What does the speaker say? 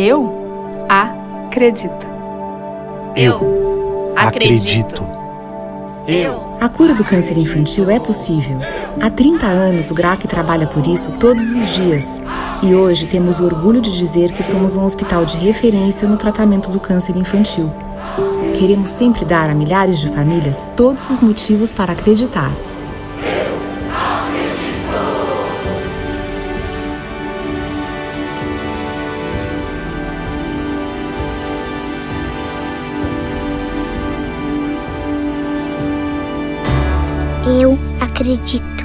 Eu acredito. Eu acredito. A cura do câncer infantil é possível. Há 30 anos, o GRAC trabalha por isso todos os dias. E hoje temos o orgulho de dizer que somos um hospital de referência no tratamento do câncer infantil. Queremos sempre dar a milhares de famílias todos os motivos para acreditar. Eu acredito.